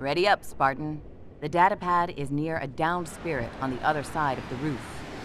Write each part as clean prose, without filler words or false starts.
Ready up, Spartan. The datapad is near a downed spirit on the other side of the roof.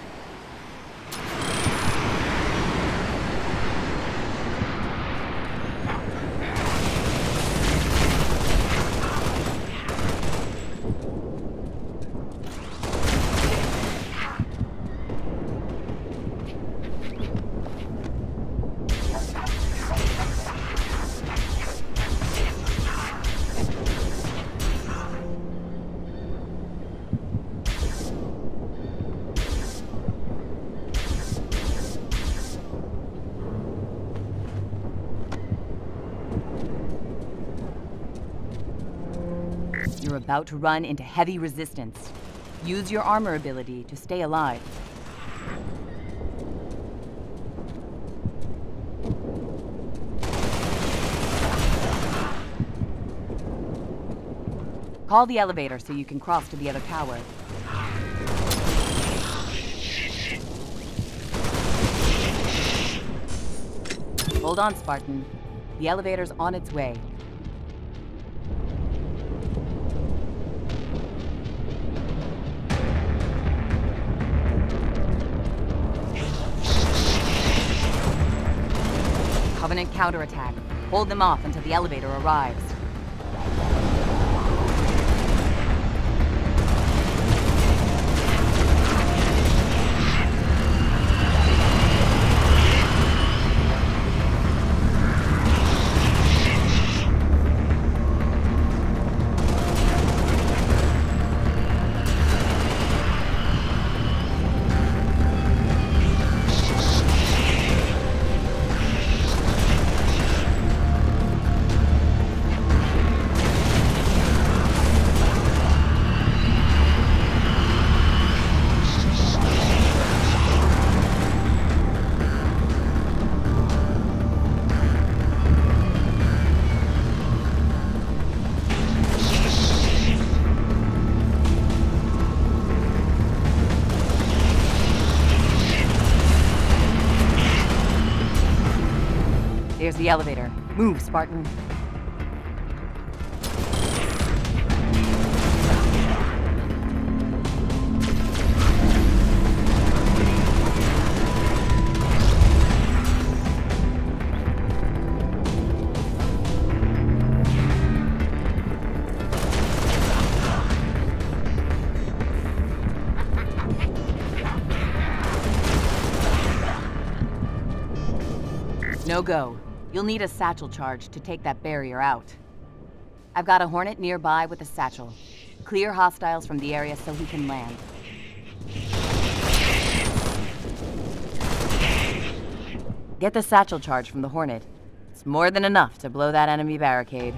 You're about to run into heavy resistance. Use your armor ability to stay alive. Call the elevator so you can cross to the other tower. Hold on, Spartan. The elevator's on its way. Covenant counterattack. Hold them off until the elevator arrives. There's the elevator. Move, Spartan. No go. You'll need a satchel charge to take that barrier out. I've got a Hornet nearby with a satchel. Clear hostiles from the area so he can land. Get the satchel charge from the Hornet. It's more than enough to blow that enemy barricade.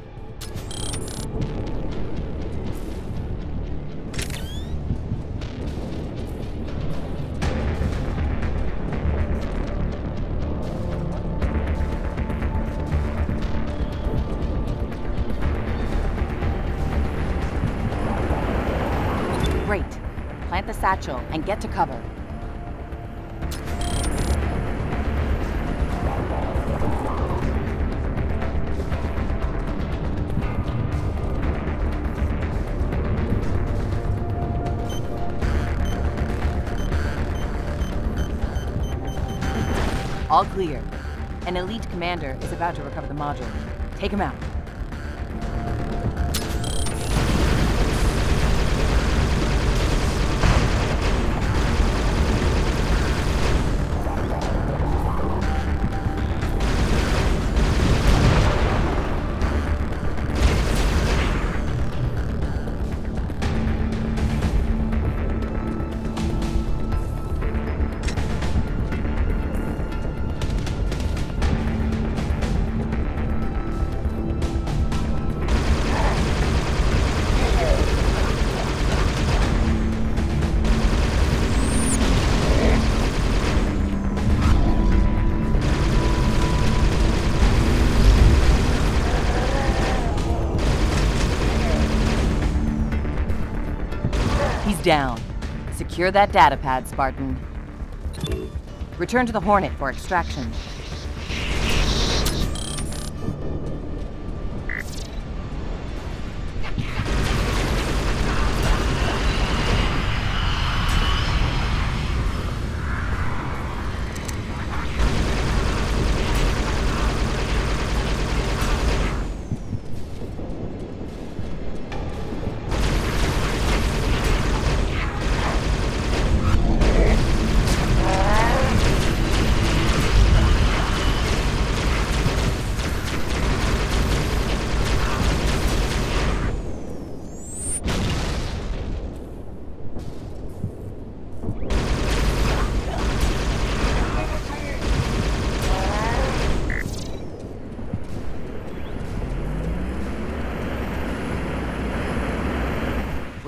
Great. Plant the satchel and get to cover. All clear. An elite commander is about to recover the module. Take him out. He's down. Secure that datapad, Spartan. Return to the Hornet for extraction.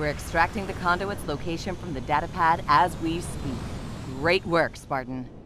We're extracting the conduit's location from the datapad as we speak. Great work, Spartan.